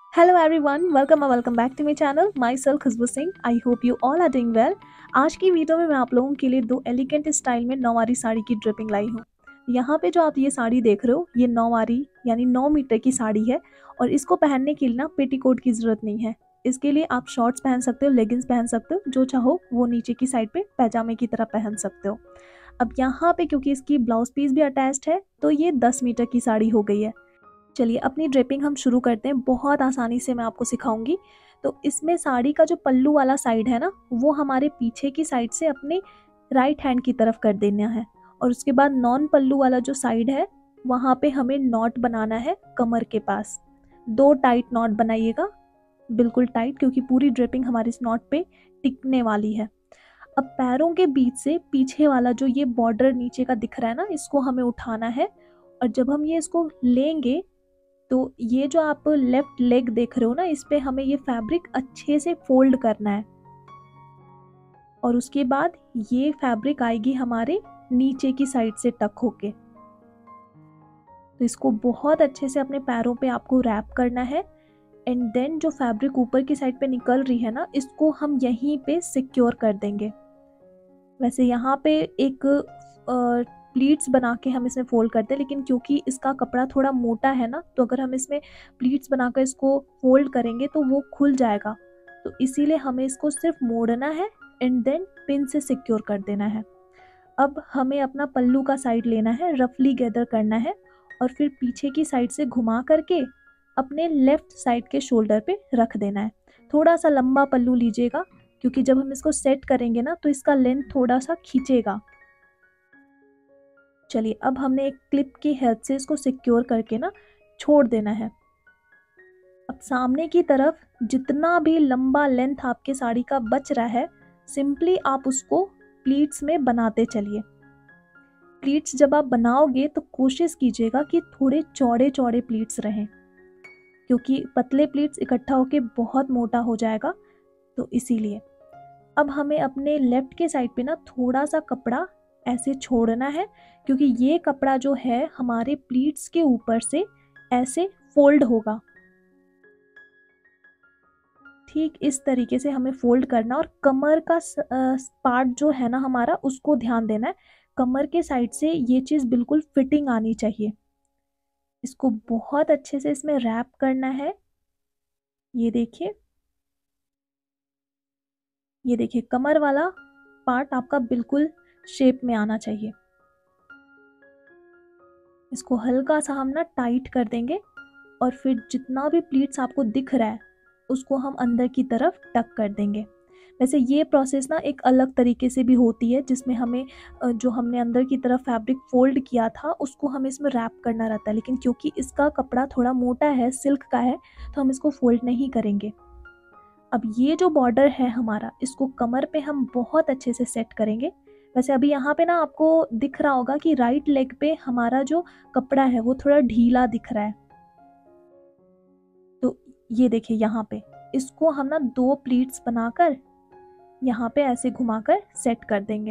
Hello everyone, welcome back to my channel. Myself Khushboo Singh. I hope you all are doing well. आज की video में मैं आप लोगों के लिए दो एलिगेंट स्टाइल में नौवारी साड़ी की ड्रिपिंग लाई हूँ. यहाँ पे जो आप ये साड़ी देख रहे हो ये नौवारी यानी 9 मीटर की साड़ी है और इसको पहनने के लिए ना पेटीकोट की ज़रूरत नहीं है. इसके लिए आप शॉर्ट्स पहन सकते हो, लेगिंग्स पहन सकते हो, जो चाहो वो नीचे की साइड पे पैजामे की तरह पहन सकते हो. अब यहाँ पे क्योंकि इसकी ब्लाउज पीस भी अटैच्ड है तो ये 10 मीटर की साड़ी हो गई है. चलिए अपनी ड्रेपिंग हम शुरू करते हैं. बहुत आसानी से मैं आपको सिखाऊंगी. तो इसमें साड़ी का जो पल्लू वाला साइड है ना, वो हमारे पीछे की साइड से अपने राइट हैंड की तरफ कर देना है. और उसके बाद नॉन पल्लू वाला जो साइड है वहाँ पे हमें नॉट बनाना है कमर के पास. 2 टाइट नॉट बनाइएगा, बिल्कुल टाइट, क्योंकि पूरी ड्रेपिंग हमारी इस नॉट पे टिकने वाली है. अब पैरों के बीच से पीछे वाला जो ये बॉर्डर नीचे का दिख रहा है ना, इसको हमें उठाना है. और जब हम ये इसको लेंगे तो ये जो आप लेफ्ट लेग देख रहे हो ना, इस पे हमें ये फैब्रिक अच्छे से फोल्ड करना है. और उसके बाद ये फैब्रिक आएगी हमारे नीचे की साइड से टक होके. तो इसको बहुत अच्छे से अपने पैरों पे आपको रैप करना है. एंड देन जो फैब्रिक ऊपर की साइड पे निकल रही है ना, इसको हम यहीं पे सिक्योर कर देंगे. वैसे यहाँ पे एक प्लीट्स बना के हम इसमें फोल्ड करते हैं, लेकिन क्योंकि इसका कपड़ा थोड़ा मोटा है ना, तो अगर हम इसमें प्लीट्स बनाकर इसको फोल्ड करेंगे तो वो खुल जाएगा. तो इसीलिए हमें इसको सिर्फ मोड़ना है एंड देन पिन से सिक्योर कर देना है. अब हमें अपना पल्लू का साइड लेना है, रफली गैदर करना है और फिर पीछे की साइड से घुमा करके अपने लेफ्ट साइड के शोल्डर पे रख देना है. थोड़ा सा लंबा पल्लू लीजिएगा, क्योंकि जब हम इसको सेट करेंगे ना तो इसका लेंथ थोड़ा सा खींचेगा. चलिए अब हमने एक क्लिप की हेल्प से इसको सिक्योर करके ना छोड़ देना है. अब सामने की तरफ जितना भी लंबा लेंथ आपके साड़ी का बच रहा है, सिंपली आप उसको प्लीट्स में बनाते चलिए. प्लीट्स जब आप बनाओगे तो कोशिश कीजिएगा कि थोड़े चौड़े चौड़े प्लीट्स रहें, क्योंकि पतले प्लीट्स इकट्ठा होके बहुत मोटा हो जाएगा. तो इसीलिए अब हमें अपने लेफ्ट के साइड पे ना थोड़ा सा कपड़ा ऐसे छोड़ना है, क्योंकि ये कपड़ा जो है हमारे प्लीट्स के ऊपर से ऐसे फोल्ड होगा. ठीक इस तरीके से हमें फोल्ड करना. और कमर का पार्ट जो है ना हमारा, उसको ध्यान देना है. कमर के साइड से ये चीज़ बिल्कुल फिटिंग आनी चाहिए. इसको बहुत अच्छे से इसमें रैप करना है. ये देखिए कमर वाला पार्ट आपका बिल्कुल शेप में आना चाहिए. इसको हल्का सा हम ना टाइट कर देंगे और फिर जितना भी प्लीट्स आपको दिख रहा है उसको हम अंदर की तरफ टक कर देंगे. वैसे ये प्रोसेस ना एक अलग तरीके से भी होती है, जिसमें हमें जो हमने अंदर की तरफ फैब्रिक फोल्ड किया था उसको हमें इसमें रैप करना रहता है. लेकिन क्योंकि इसका कपड़ा थोड़ा मोटा है, सिल्क का है, तो हम इसको फोल्ड नहीं करेंगे. अब ये जो बॉर्डर है हमारा, इसको कमर पे हम बहुत अच्छे से सेट करेंगे. वैसे अभी यहाँ पे ना आपको दिख रहा होगा कि राइट लेग पे हमारा जो कपड़ा है वो थोड़ा ढीला दिख रहा है. तो ये देखिए यहाँ पे इसको हम ना 2 प्लीट्स बनाकर यहाँ पे ऐसे घुमाकर सेट कर देंगे.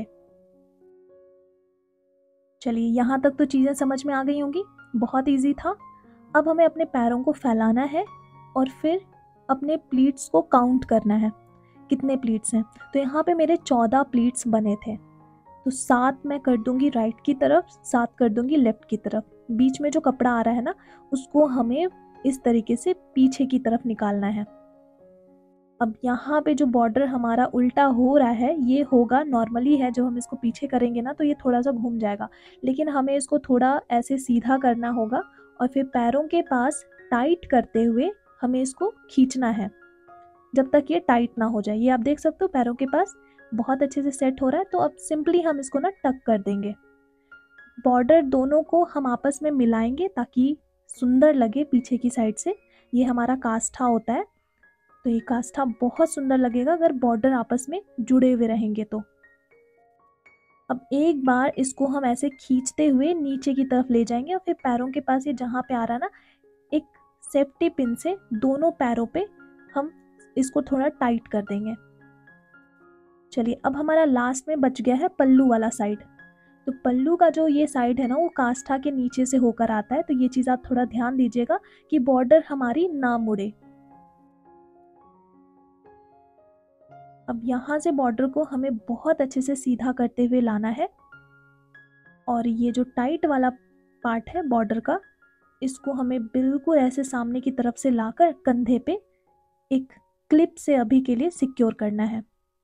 चलिए यहाँ तक तो चीज़ें समझ में आ गई होंगी, बहुत इजी था. अब हमें अपने पैरों को फैलाना है और फिर अपने प्लीट्स को काउंट करना है कितने प्लीट्स हैं. तो यहाँ पे मेरे 14 प्लीट्स बने थे, तो 7 मैं कर दूंगी राइट की तरफ, 7 कर दूंगी लेफ्ट की तरफ. बीच में जो कपड़ा आ रहा है ना, उसको हमें इस तरीके से पीछे की तरफ निकालना है. अब यहाँ पे जो बॉर्डर हमारा उल्टा हो रहा है, ये होगा नॉर्मली है, जब हम इसको पीछे करेंगे ना तो ये थोड़ा सा घूम जाएगा, लेकिन हमें इसको थोड़ा ऐसे सीधा करना होगा. और फिर पैरों के पास टाइट करते हुए हमें इसको खींचना है जब तक ये टाइट ना हो जाए. ये आप देख सकते हो पैरों के पास बहुत अच्छे से सेट हो रहा है. तो अब सिंपली हम इसको ना टक कर देंगे. बॉर्डर दोनों को हम आपस में मिलाएंगे ताकि सुंदर लगे पीछे की साइड से. ये हमारा काष्ठा होता है, तो ये काष्ठा बहुत सुंदर लगेगा अगर बॉर्डर आपस में जुड़े हुए रहेंगे तो. अब एक बार इसको हम ऐसे खींचते हुए नीचे की तरफ ले जाएंगे और फिर पैरों के पास ये जहाँ पे आ रहा है ना, एक सेफ्टी पिन से दोनों पैरों पे हम इसको थोड़ा टाइट कर देंगे. चलिए अब हमारा लास्ट में बच गया है पल्लू वाला साइड. तो पल्लू का जो ये साइड है ना, वो काष्ठा के नीचे से होकर आता है. तो ये चीज़ आप थोड़ा ध्यान दीजिएगा कि बॉर्डर हमारी ना मुड़े. अब यहाँ से बॉर्डर को हमें बहुत अच्छे से सीधा करते हुए लाना है और ये जो टाइट वाला पार्ट है बॉर्डर का, इसको हमें बिल्कुल ऐसे सामने की तरफ से लाकर कंधे पे एक क्लिप से अभी के लिए सिक्योर करना है।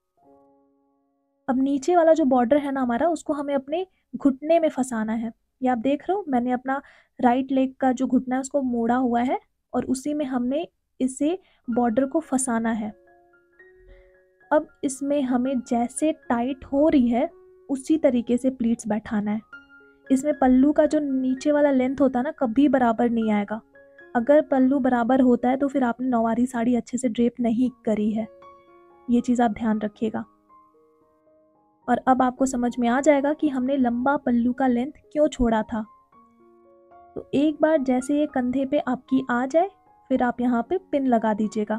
अब नीचे वाला जो बॉर्डर है ना हमारा, उसको हमें अपने घुटने में फंसाना है। ये आप देख रहे हो, मैंने अपना राइट लेग का जो घुटना है उसको मोड़ा हुआ है और उसी में हमने इसे बॉर्डर को फंसाना है। अब इसमें हमें जैसे टाइट हो रही है उसी तरीके से प्लीट्स बैठाना है। इसमें पल्लू का जो नीचे वाला लेंथ होता है ना, कभी बराबर नहीं आएगा। अगर पल्लू बराबर होता है तो फिर आपने नौवारी साड़ी अच्छे से ड्रेप नहीं करी है। ये चीज़ आप ध्यान रखिएगा। और अब आपको समझ में आ जाएगा कि हमने लंबा पल्लू का लेंथ क्यों छोड़ा था। तो एक बार जैसे ये कंधे पे आपकी आ जाए, फिर आप यहाँ पे पिन लगा दीजिएगा।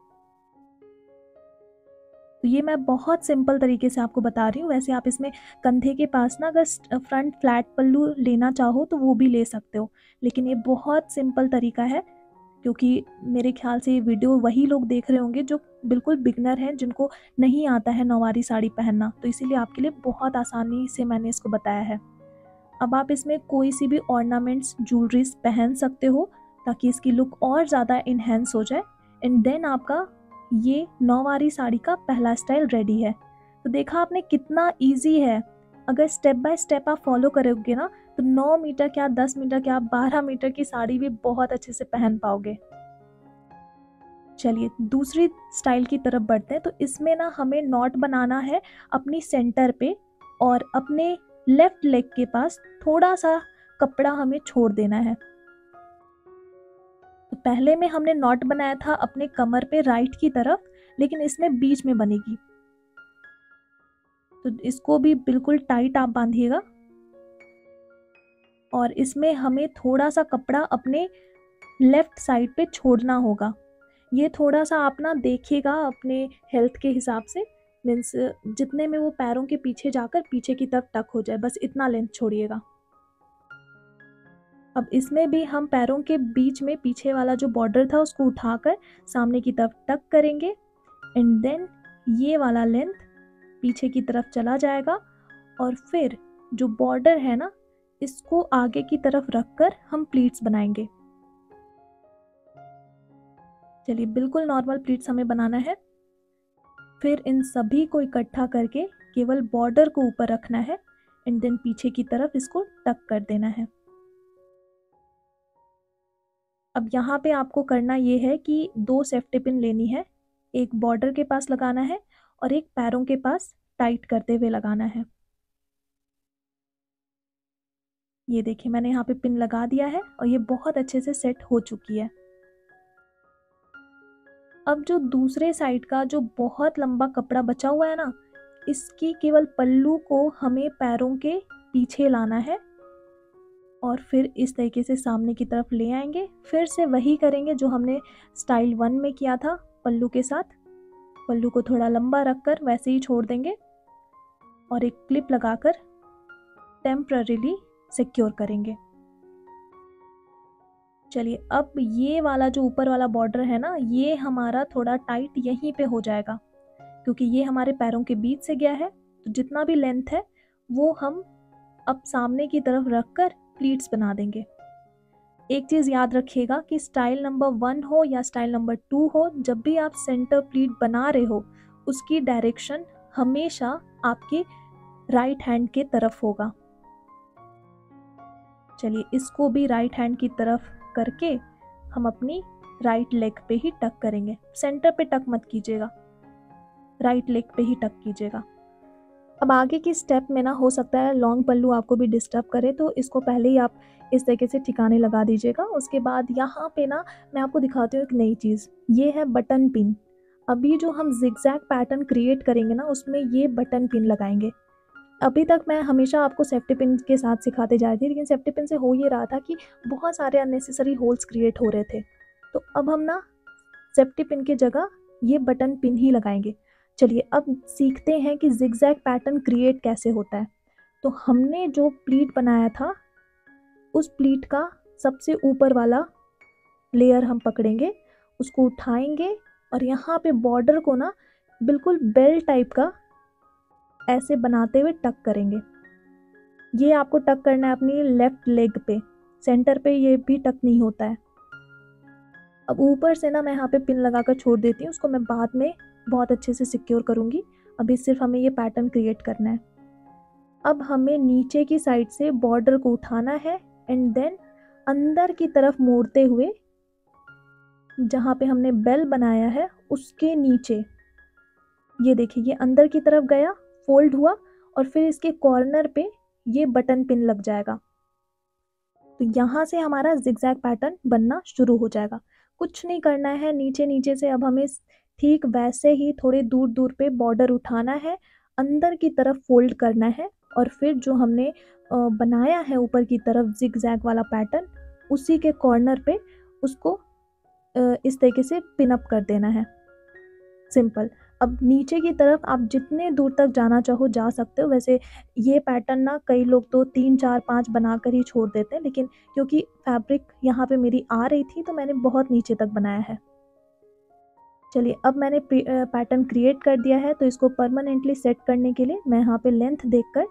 तो ये मैं बहुत सिंपल तरीके से आपको बता रही हूँ। वैसे आप इसमें कंधे के पास ना अगर फ्रंट फ्लैट पल्लू लेना चाहो तो वो भी ले सकते हो, लेकिन ये बहुत सिंपल तरीका है क्योंकि मेरे ख्याल से ये वीडियो वही लोग देख रहे होंगे जो बिल्कुल बिगनर हैं, जिनको नहीं आता है नौवारी साड़ी पहनना, तो इसीलिए आपके लिए बहुत आसानी से मैंने इसको बताया है। अब आप इसमें कोई सी भी ऑर्नामेंट्स, ज्वेलरीज पहन सकते हो ताकि इसकी लुक और ज़्यादा इन्हेंस हो जाए। एंड देन आपका ये नौवारी साड़ी का पहला स्टाइल रेडी है। तो देखा आपने कितना इजी है। अगर स्टेप बाय स्टेप आप फॉलो करोगे ना तो 9 मीटर क्या, 10 मीटर क्या, 12 मीटर की साड़ी भी बहुत अच्छे से पहन पाओगे। चलिए दूसरी स्टाइल की तरफ बढ़ते हैं। तो इसमें ना हमें नॉट बनाना है अपनी सेंटर पे और अपने लेफ्ट लेग के पास थोड़ा सा कपड़ा हमें छोड़ देना है। तो पहले में हमने नॉट बनाया था अपने कमर पे राइट की तरफ, लेकिन इसमें बीच में बनेगी, तो इसको भी बिल्कुल टाइट आप बांधिएगा। और इसमें हमें थोड़ा सा कपड़ा अपने लेफ्ट साइड पे छोड़ना होगा। ये थोड़ा सा आप ना देखिएगा अपने हेल्थ के हिसाब से, मीन्स जितने में वो पैरों के पीछे जाकर पीछे की तरफ टक हो जाए, बस इतना लेंथ छोड़िएगा। अब इसमें भी हम पैरों के बीच में पीछे वाला जो बॉर्डर था उसको उठाकर सामने की तरफ टक करेंगे एंड देन ये वाला लेंथ पीछे की तरफ चला जाएगा और फिर जो बॉर्डर है ना, इसको आगे की तरफ रखकर हम प्लीट्स बनाएंगे। चलिए बिल्कुल नॉर्मल प्लीट्स हमें बनाना है। फिर इन सभी को इकट्ठा करके केवल बॉर्डर को ऊपर रखना है एंड देन पीछे की तरफ इसको टक कर देना है। अब यहाँ पे आपको करना ये है कि 2 सेफ्टी पिन लेनी है, एक बॉर्डर के पास लगाना है और एक पैरों के पास टाइट करते हुए लगाना है। ये देखिए मैंने यहाँ पे पिन लगा दिया है और ये बहुत अच्छे से सेट हो चुकी है। अब जो दूसरे साइड का जो बहुत लंबा कपड़ा बचा हुआ है ना, इसकी केवल पल्लू को हमें पैरों के पीछे लाना है और फिर इस तरीके से सामने की तरफ ले आएंगे। फिर से वही करेंगे जो हमने स्टाइल 1 में किया था पल्लू के साथ। पल्लू को थोड़ा लंबा रखकर वैसे ही छोड़ देंगे और एक क्लिप लगाकर टेम्पररीली सिक्योर करेंगे। चलिए अब ये वाला जो ऊपर वाला बॉर्डर है ना, ये हमारा थोड़ा टाइट यहीं पे हो जाएगा क्योंकि ये हमारे पैरों के बीच से गया है। तो जितना भी लेंथ है वो हम अब सामने की तरफ रखकर प्लीट्स बना देंगे। एक चीज़ याद रखिएगा कि स्टाइल नंबर 1 हो या स्टाइल नंबर 2 हो, जब भी आप सेंटर प्लीट बना रहे हो उसकी डायरेक्शन हमेशा आपके राइट हैंड के तरफ होगा। चलिए इसको भी राइट हैंड की तरफ करके हम अपनी राइट लेग पे ही टक करेंगे। सेंटर पे टक मत कीजिएगा, राइट लेग पे ही टक कीजिएगा। अब आगे की स्टेप में ना हो सकता है लॉन्ग पल्लू आपको भी डिस्टर्ब करे, तो इसको पहले ही आप इस तरीके से ठिकाने लगा दीजिएगा। उसके बाद यहाँ पे ना मैं आपको दिखाती हूँ एक नई चीज़, ये है बटन पिन। अभी जो हम जिगजैग पैटर्न क्रिएट करेंगे ना, उसमें ये बटन पिन लगाएंगे। अभी तक मैं हमेशा आपको सेफ्टी पिन के साथ सिखाते जा रही थी, लेकिन सेफ्टी पिन से हो ये रहा था कि बहुत सारे अननेसेसरी होल्स क्रिएट हो रहे थे। तो अब हम ना सेफ्टी पिन की जगह ये बटन पिन ही लगाएंगे। चलिए अब सीखते हैं कि जिगजैग पैटर्न क्रिएट कैसे होता है। तो हमने जो प्लीट बनाया था उस प्लीट का सबसे ऊपर वाला लेयर हम पकड़ेंगे, उसको उठाएंगे और यहाँ पे बॉर्डर को ना बिल्कुल बेल टाइप का ऐसे बनाते हुए टक करेंगे। ये आपको टक करना है अपनी लेफ्ट लेग पे, सेंटर पे ये भी टक नहीं होता है। अब ऊपर से ना मैं यहाँ पे पिन लगाकर छोड़ देती हूँ, उसको मैं बाद में बहुत अच्छे से सिक्योर करूँगी। अभी सिर्फ हमें ये पैटर्न क्रिएट करना है। अब हमें नीचे की साइड से बॉर्डर को उठाना है एंड देन अंदर की तरफ मोड़ते हुए जहाँ पे हमने बेल बनाया है उसके नीचे, ये देखिए ये अंदर की तरफ गया, फोल्ड हुआ और फिर इसके कॉर्नर पे ये बटन पिन लग जाएगा। तो यहाँ से हमारा जिगजैग पैटर्न बनना शुरू हो जाएगा। कुछ नहीं करना है, नीचे नीचे से अब हमें ठीक वैसे ही थोड़े दूर दूर पे बॉर्डर उठाना है, अंदर की तरफ फोल्ड करना है और फिर जो हमने बनाया है ऊपर की तरफ जिगजैग वाला पैटर्न, उसी के कॉर्नर पे उसको इस तरीके से पिन अप कर देना है। सिंपल। अब नीचे की तरफ आप जितने दूर तक जाना चाहो जा सकते हो। वैसे ये पैटर्न ना कई लोग तो 3 4 5 बनाकर ही छोड़ देते हैं, लेकिन क्योंकि फैब्रिक यहाँ पे मेरी आ रही थी तो मैंने बहुत नीचे तक बनाया है। चलिए अब मैंने पैटर्न क्रिएट कर दिया है, तो इसको परमानेंटली सेट करने के लिए मैं यहाँ पे लेंथ देखकर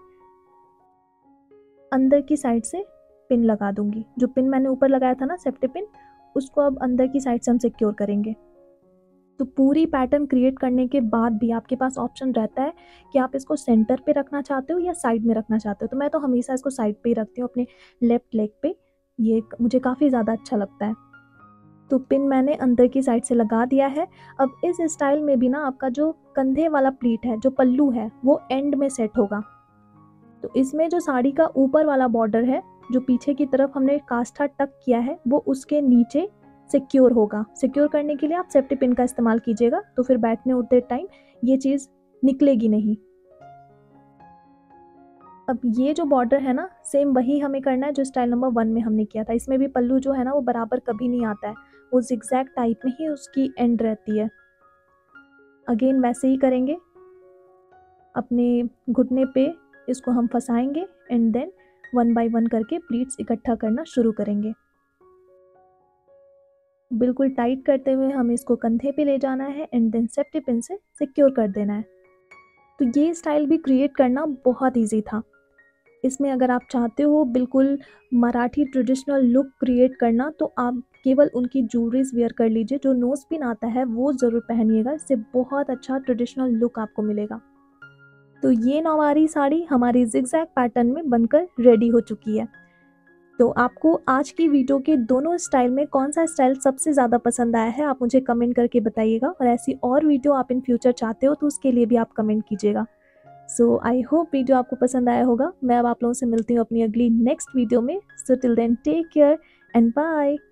अंदर की साइड से पिन लगा दूंगी। जो पिन मैंने ऊपर लगाया था ना सेफ्टी पिन, उसको अब अंदर की साइड से हम सिक्योर करेंगे। तो पूरी पैटर्न क्रिएट करने के बाद भी आपके पास ऑप्शन रहता है कि आप इसको सेंटर पे रखना चाहते हो या साइड में रखना चाहते हो। तो मैं तो हमेशा इसको साइड पे ही रखती हूँ, अपने लेफ्ट लेग पे। ये मुझे काफ़ी ज़्यादा अच्छा लगता है। तो पिन मैंने अंदर की साइड से लगा दिया है। अब इस स्टाइल में भी ना आपका जो कंधे वाला प्लीट है, जो पल्लू है, वो एंड में सेट होगा। तो इसमें जो साड़ी का ऊपर वाला बॉर्डर है, जो पीछे की तरफ हमने कास्था टक किया है, वो उसके नीचे सिक्योर होगा। सिक्योर करने के लिए आप सेफ्टी पिन का इस्तेमाल कीजिएगा, तो फिर बैठने उठते टाइम ये चीज़ निकलेगी नहीं। अब ये जो बॉर्डर है ना, सेम वही हमें करना है जो स्टाइल नंबर 1 में हमने किया था। इसमें भी पल्लू जो है ना वो बराबर कभी नहीं आता है, वो जिगजैग टाइप में ही उसकी एंड रहती है। अगेन वैसे ही करेंगे, अपने घुटने पे इसको हम फंसाएंगे एंड देन 1 बाय 1 करके प्लीट्स इकट्ठा करना शुरू करेंगे। बिल्कुल टाइट करते हुए हमें इसको कंधे पे ले जाना है एंड देन सेफ्टी पिन से सिक्योर कर देना है। तो ये स्टाइल भी क्रिएट करना बहुत इजी था। इसमें अगर आप चाहते हो बिल्कुल मराठी ट्रेडिशनल लुक क्रिएट करना, तो आप केवल उनकी ज्वेलरीज वेयर कर लीजिए। जो नोज पिन आता है वो ज़रूर पहनिएगा, इससे बहुत अच्छा ट्रेडिशनल लुक आपको मिलेगा। तो ये नौवारी साड़ी हमारी जिगजैग पैटर्न में बनकर रेडी हो चुकी है। तो आपको आज की वीडियो के दोनों स्टाइल में कौन सा स्टाइल सबसे ज़्यादा पसंद आया है, आप मुझे कमेंट करके बताइएगा। और ऐसी और वीडियो आप इन फ्यूचर चाहते हो तो उसके लिए भी आप कमेंट कीजिएगा। सो आई होप वीडियो आपको पसंद आया होगा। मैं अब आप लोगों से मिलती हूँ अपनी अगली नेक्स्ट वीडियो में। So till then take care and bye.